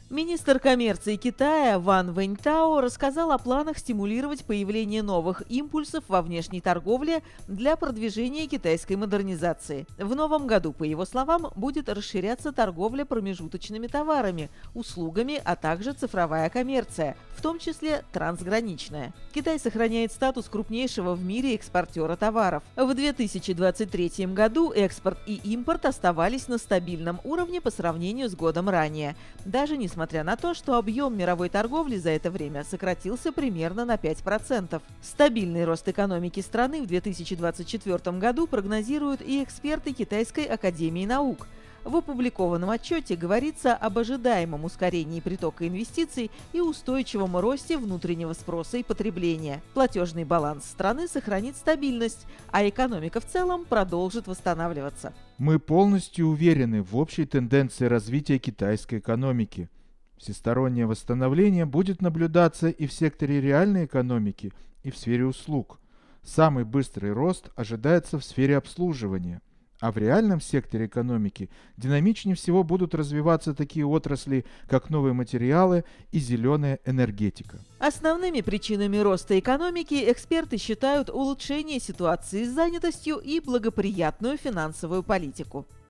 Министр коммерции Китая Ван Вэньтао рассказал о планах стимулировать появление новых импульсов во внешней торговле для продвижения китайской модернизации. В новом году, по его словам, будет расширяться торговля промежуточными товарами, услугами, а также цифровая коммерция, в том числе трансграничная. Китай сохраняет статус крупнейшего в мире экспортера товаров. В 2023 году экспорт и импорт оставались на стабильном уровне по сравнению с годом ранее, даже несмотря на то, что объем мировой торговли за это время сократился примерно на 5%. Стабильный рост экономики страны в 2024 году прогнозируют и эксперты Китайской академии наук. В опубликованном отчете говорится об ожидаемом ускорении притока инвестиций и устойчивом росте внутреннего спроса и потребления. Платежный баланс страны сохранит стабильность, а экономика в целом продолжит восстанавливаться. Мы полностью уверены в общей тенденции развития китайской экономики. Всестороннее восстановление будет наблюдаться и в секторе реальной экономики, и в сфере услуг. Самый быстрый рост ожидается в сфере обслуживания. А в реальном секторе экономики динамичнее всего будут развиваться такие отрасли, как новые материалы и зеленая энергетика. Основными причинами роста экономики эксперты считают улучшение ситуации с занятостью и благоприятную финансовую политику.